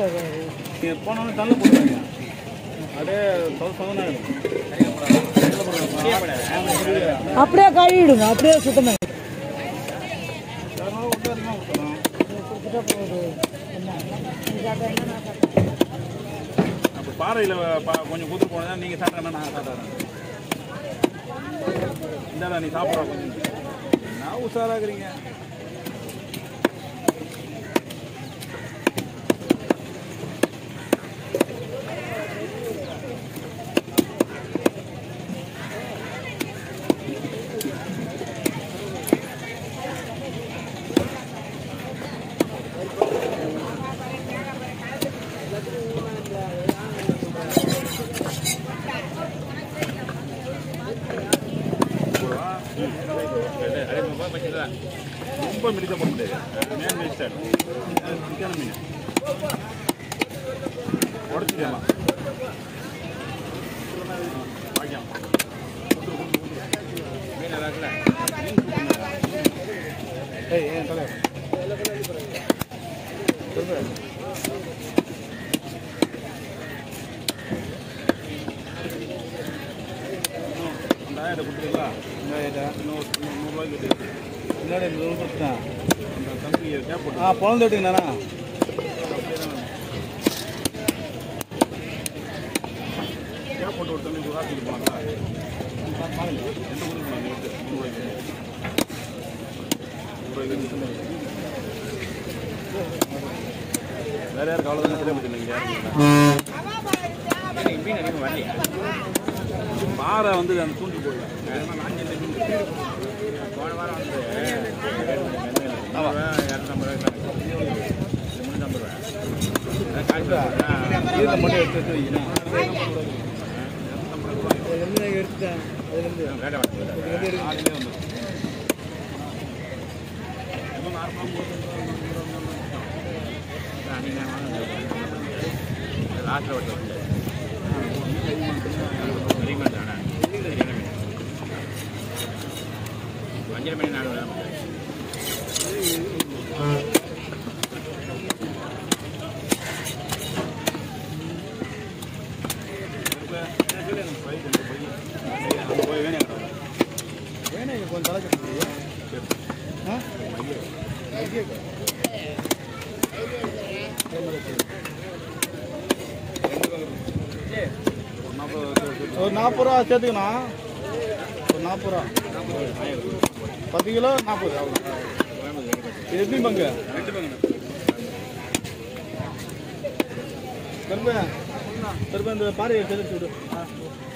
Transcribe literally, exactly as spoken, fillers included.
போனோன்னு தள்ள போடுவாங்க அப்படியே அப்படியே கழுவிடுங்க அப்படியே சுத்தமாக அப்போ பாறையில் கொஞ்சம் குதிரை போனதா நீங்கள் சாப்பிட்றேன்னா நான் சாப்பிட்றேன் இந்தாடா நீ சாப்பிட்றா கொஞ்சம் நான் உஷாராகிறீங்க ரொம்ப மெடிசா போட முடியாது மேன் வேஸ்டட் சிக்கன் மீன் உடச்சிக்கலாம் பாக்கியம் மீன் ஏதாக்கல ஏய் ஏன் தலை ரெண்டாயிரம் கொடுத்துருங்களா ரெண்டாயிரம் நூறு நூறுரூவாய்க்கு முன்னாடி நூறு கொடுத்தேன் அந்த தம்பி கேப் போட்டு ஆ பிறந்து விட்டுங்கண்ணா கேப் போட்டு ஒரு தம்பி ஒரு ஆட்டுக்கு போனாங்களா எந்த ஊருக்கு போனாங்க நூறுரூவாய்க்கு நூறுரூவாய்க்கு வேறு யாருக்கு அவ்வளோதான் தெரிய முடியல இங்கே மீன் அதிகமாக வரலையா பாறை வந்து அந்த தூண்டி போடல போன வாரம் வந்து இரநூத்தம்பது ரூபாய் முந்நூற்றம்பது ரூபாய் மட்டும் எடுத்து எடுத்து வைக்கணும் எடுத்துட்டேன் அதுலேருந்து ரேட்டை வாங்க வந்து லாஸ்ட்டில் ஓட்டு அஞ்சரை மணி நாலு போய் வேணே வேணே கொஞ்சம் தலைக்க ஒரு நாற்பது ரூபா சேர்த்துக்கண்ணா ஒரு நாற்பது ரூபா பத்து கிலோ நாற்பது அவ்வளோ இது எப்படி பங்கு ரெண்டு பங்கு திரும்ப திரும்ப இந்த பாறையை செலுத்தி விடு